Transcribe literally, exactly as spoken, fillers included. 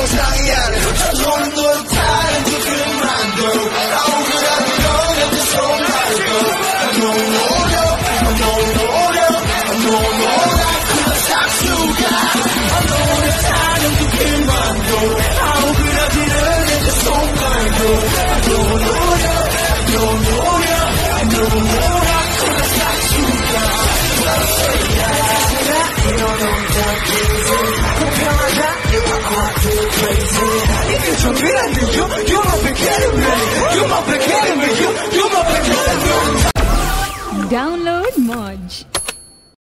정상이 아니야 너는 너를 타는 그만둬 아우 그라도 너는 그 손 말고 너 노려 너 노려 너 노려 그런 싹수가 너를 타는 그만둬 아우 그라도 너는 그 손 말고 너 노려 너 노려 너 노려 그런 싹수가 You don't know that easy 불평하다 You are too crazy 이게 좀 그런데 You, you might be kidding me You might be kidding me You, you might be kidding me Download